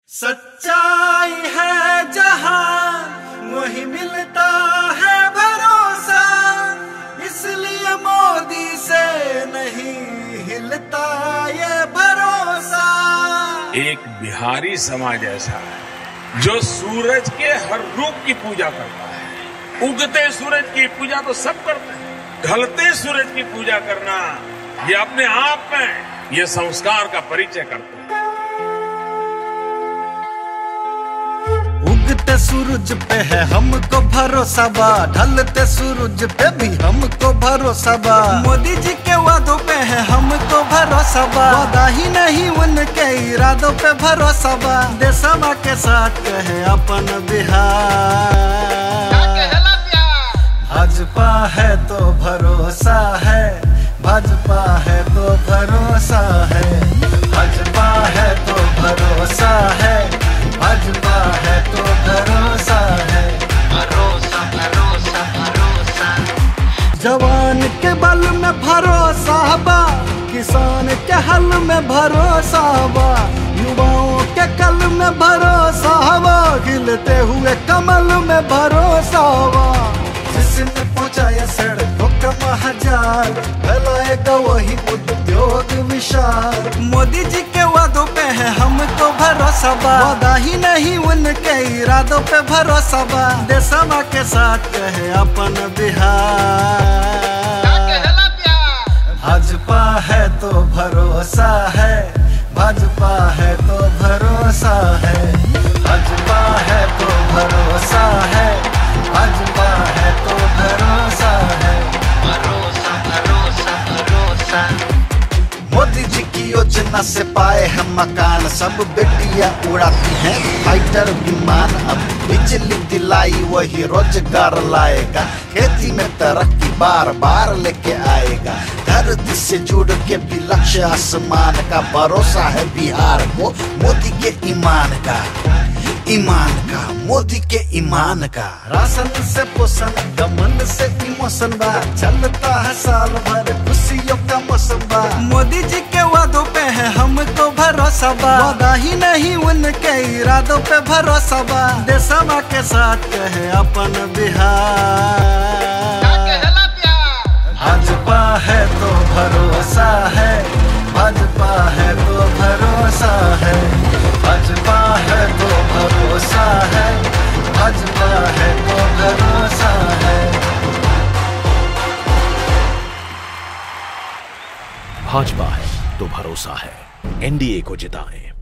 सच्चाई है जहां वही मिलता है भरोसा, इसलिए मोदी से नहीं हिलता ये भरोसा। एक बिहारी समाज ऐसा है जो सूरज के हर रूप की पूजा करता है। उगते सूरज की पूजा तो सब करते हैं, ढलते सूरज की पूजा करना ये अपने आप में ये संस्कार का परिचय करते हैं। उगते सूरज पे है हमको भरोसा बा, ढलते सूरज पे भी हमको भरोसा बा। मोदी जी के वादों पे है हमको भरोसा बा, वादा ही नहीं उनके इरादों पे भरोसा बा। देशवा के साथ है अपन बिहार, भाजपा है तो भरोसा है, भाजपा है तो भरोसा है, भाजपा है तो भरोसा है, भाजपा है तो भरोसा है। भरोसा भरोसा भरोसा, जवान के बल में भरोसा बा, किसान के हल में भरोसा बा, युवाओं के कल में भरोसा बा, खिलते हुए कमल में भरोसा बा। जिसने पहुंचाया सड़कों का महाजाल, फैलाएगा वही उद्योग विशाल। मोदी जी के वादों पे है हमको भरोसा बा, वादा ही नहीं उनके इरादों पे भरोसा बा। देशवा के साथ है अपन बिहार, भाजपा है तो भरोसा है, भाजपा है तो भरोसा है, भाजपा है तो भरोसा है, भाजपा है तो भरोसा है। भरोसा भरोसा भरोसा, मोदी जी की योजना से पाए हम मकान, सब बेटियां उड़ाती हैं फाइटर विमान। अब बिजली दिलाई वही रोजगार लाएगा, खेती में तरक्की बार बार लेके आएगा। धरती से जुड़ के भी लक्ष्य आसमान का, भरोसा है बिहार को मोदी के ईमान का, ईमान का, मोदी के ईमान का। राशन से पोषण, गमन से इमोशन बा, चलता है साल भर खुशियों का मौसम बा। मोदी जी के वादों पे है हमको भरोसा बा, वादा ही नहीं उनके इरादों पे भरोसा बा। देशवा के साथ है अपन बिहार, भाजपा है तो भरोसा है, भाजपा है तो भरोसा है, भाजपा है तो भरोसा है, भाजपा है तो भरोसा है। भाजपा है तो भरोसा है। एनडीए को जिताएं।